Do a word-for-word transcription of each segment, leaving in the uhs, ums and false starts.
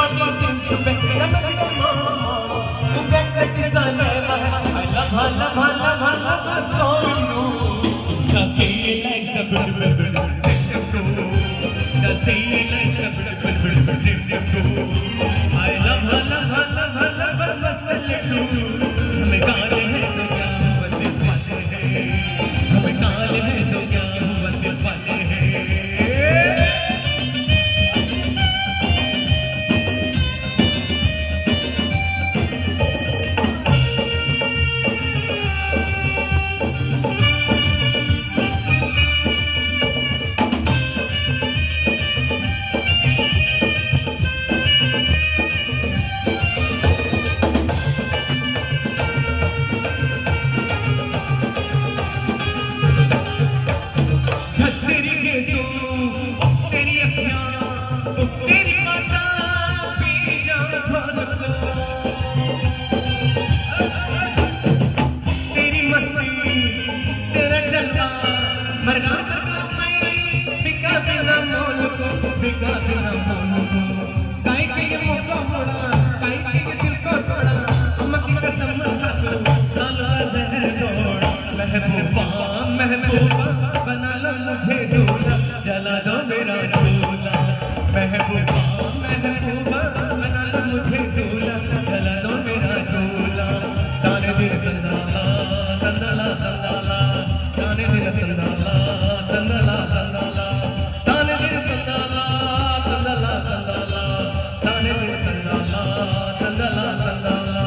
महबूबा बना लो मुझे दूल्हा, जला दो मेरा दूल्हा। महबूबा महबूबा बना लो मुझे दूल्हा, जला दो मेरा दूल्हा। ताने दिल तंदाला तंदाला तंदाला, ताने दिल तंदाला तंदाला तंदाला, ताने दिल तंदाला तंदाला तंदाला, ताने दिल तंदाला तंदाला तंदाला।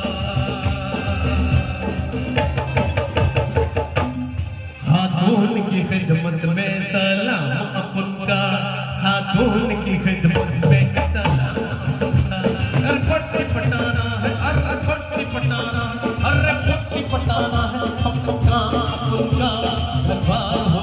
खातून की खिदमत में सलाम आपका, खातून की खिदमत में सलाम आपका। हर पट्टी पटाना है, हर हर पट्टी पटाना, हर पट्टी पटाना है आपका आपका।